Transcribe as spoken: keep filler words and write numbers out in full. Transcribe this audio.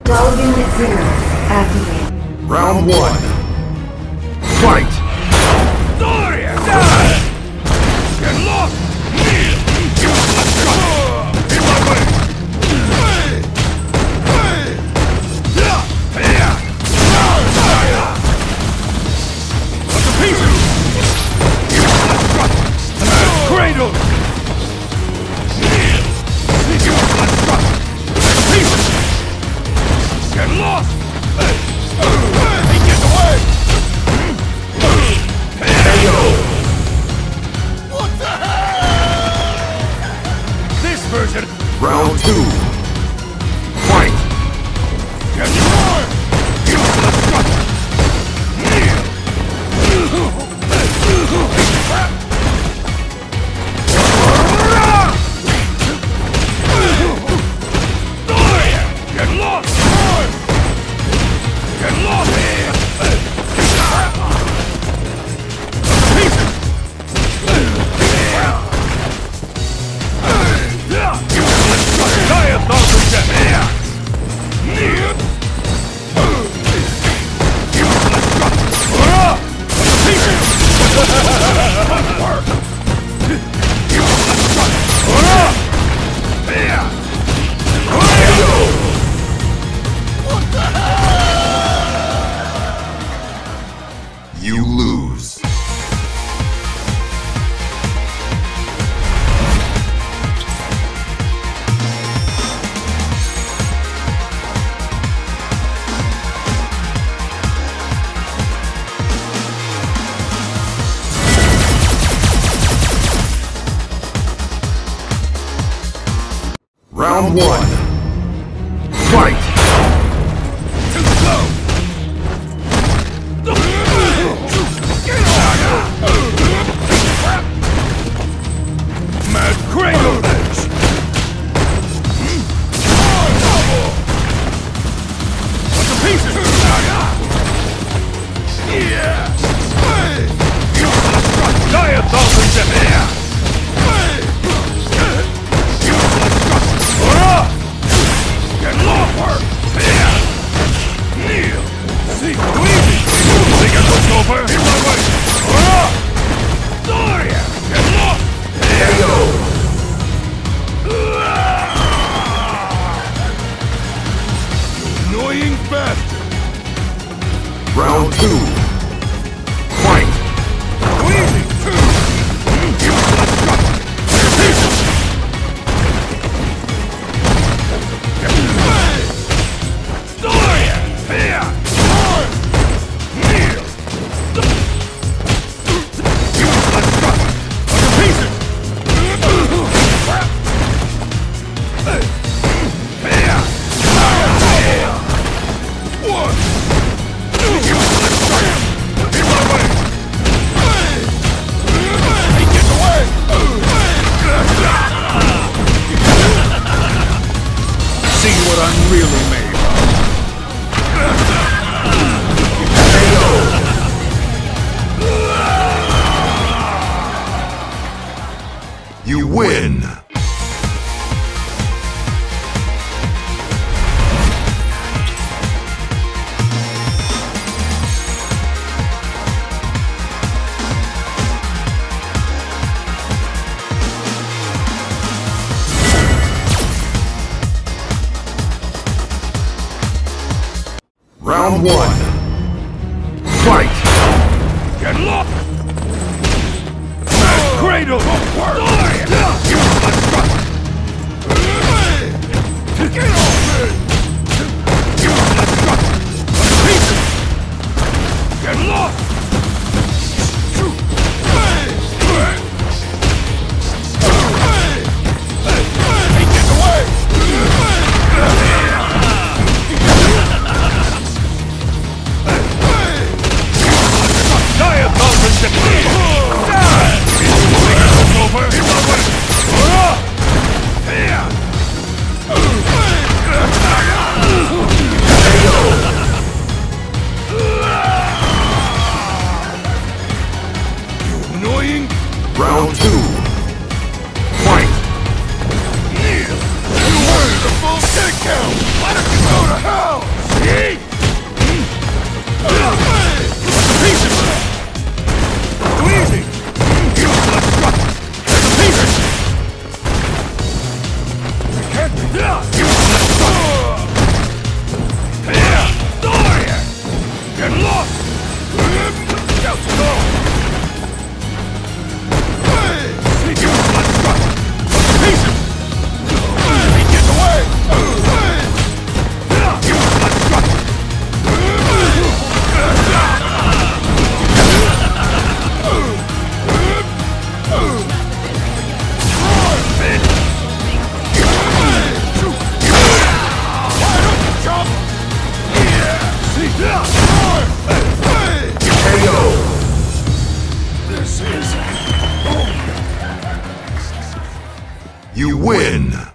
Dull Unit Zero activated. Round one. Fight! Doria! Die! Get lost! In my way! What's the pieces? Cradle! Pieces! Get lost! He gets away! What the hell? This version. Round two. Fight! Get more! Get lost! Get lost! You lose. Round one. Fight! Too slow! Mad Cradle! What's the pieces? Yeah! Die a thousand deaths! Get lost! Kneel! See, easy! Think it looks over? In my way! Doria! Get lost! There you go. Annoying bastard! Round two. Fight! Easy! Doria! Here! Kneel! Pieces! One! In my way! He gets away! See what I'm really made of. You win. Round one. Fight! Get lost! Mad Cradle! Die! Get off me! Get lost! He gets away! Die a thousand deaths! Die! Think it looks over? In my way! Here! Annoying. Round two. Fight! Kneel! You wanted a full kick count! Why don't you go to hell? out to go! See you unstructured! Pieces! He gets away! You unstructured! You win!